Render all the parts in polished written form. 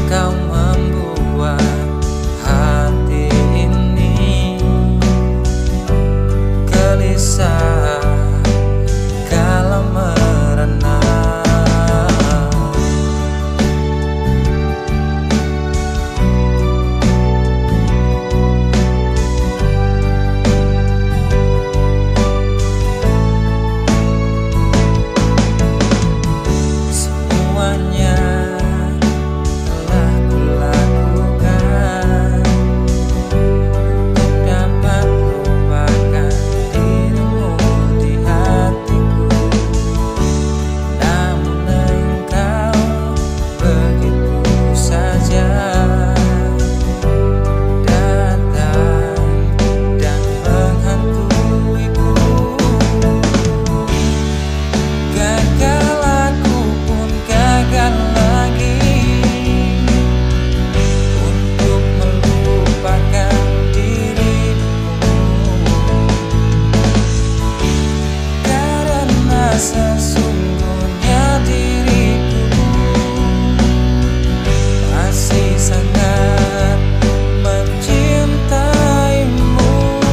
Engkau membuat hati ini gelisah kala merana. Semuanya sesungguhnya diriku masih sangat mencintaimu.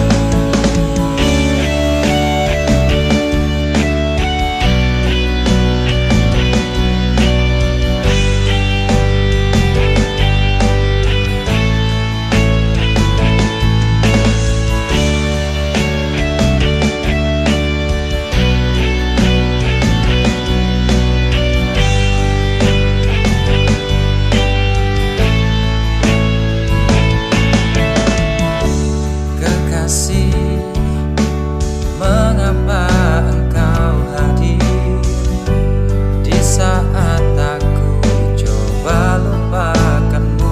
Mengapa engkau hadir di saat aku coba lupakanmu?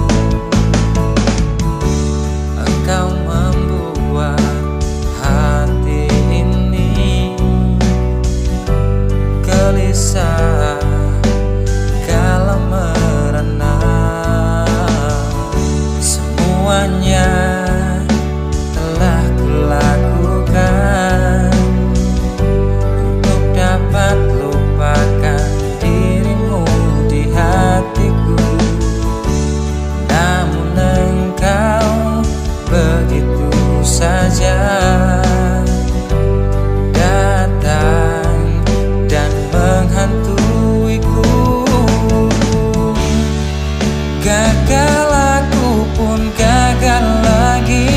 Engkau membuat hati ini gelisah kala merana. Semuanya telah kulakukan untuk dapat lupakan dirimu di hatiku, namun engkau begitu saja datang dan menghantuiku. Gagal aku pun gagal lagi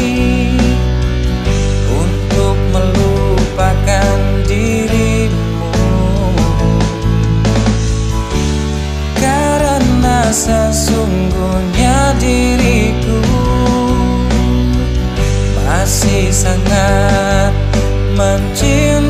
untuk melupakan dirimu, karena sesungguhnya diriku masih sangat mencintai.